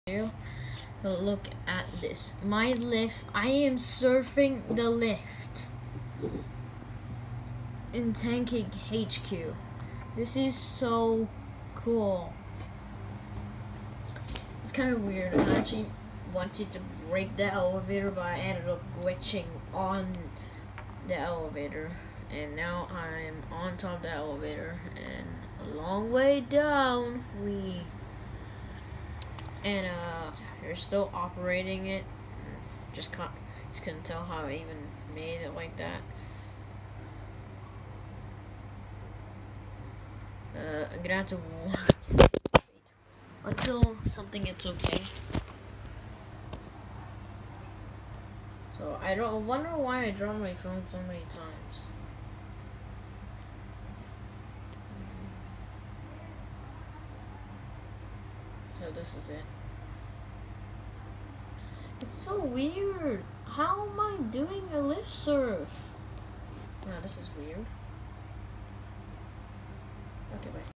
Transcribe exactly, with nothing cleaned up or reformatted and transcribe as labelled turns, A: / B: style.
A: video. Look at this. My lift. I am surfing the lift in Tanking H Q. This is so cool. It's kind of weird. I actually wanted to break the elevator, but I ended up glitching on the elevator. And now I'm on top of the elevator and a long way down. We and uh, they're still operating it. Just can't, just couldn't tell how I even made it like that. Uh, I'm gonna have to wait until something gets okay. So I don't I wonder why I dropped my phone so many times. So this is it. It's so weird. How am I doing a lift surf? Wow, this is weird. Okay, bye.